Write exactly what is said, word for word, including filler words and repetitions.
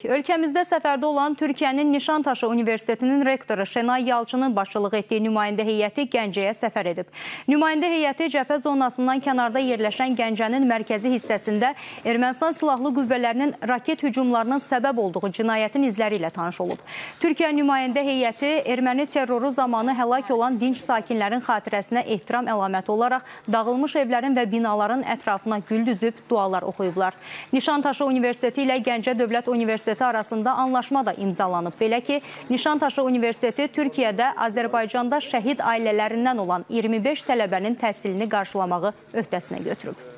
Ölkəmizdə səfərdə olan Türkiyənin Nişantaşı Universitetinin rektoru Şenay Yalçının başçılıq etdiyi nümayəndə heyəti Gəncəyə səfər edib. Nümayəndə heyəti cəbhə zonasından kənarda yerləşən Gəncənin mərkəzi hissəsində Ermənistan silahlı qüvvələrinin raket hücumlarının səbəb olduğu cinayətin izləri ilə tanış olub. Türkiyə nümayəndə heyəti erməni terroru zamanı həlak olan dinc sakinlərin xatirəsinə ehtiram əlaməti olaraq dağılmış evlərin və binaların ətrafına gül düzüb dualar oxuyublar. Nişantaşı Universiteti ilə Gəncə Dövlət Universiteti arasında anlaşma da imzalanıb. Belə ki, Nişantaşı Universiteti Türkiyədə Azərbaycanda şəhid ailələrindən olan iyirmi beş tələbənin təhsilini qarşılamağı öhdəsinə götürüb.